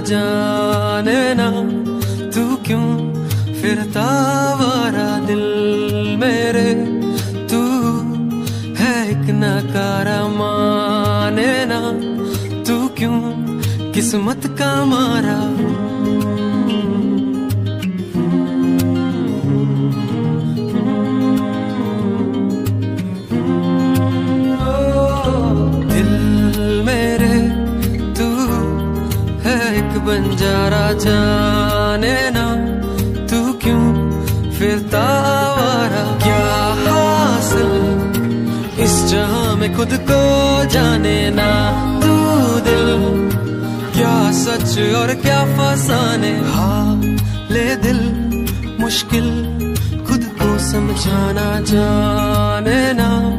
जाने ना तू क्यों फिरता आवारा दिल मेरे, तू है एक नकारा माने ना तू क्यों किस्मत का मारा। बंजारा जाने ना तू क्यों फिरता आवारा। क्या हासिल इस जहां में खुद को जाने ना तू दिल, क्या सच और क्या फसाने। हाले दिल मुश्किल खुद को समझाना जाने ना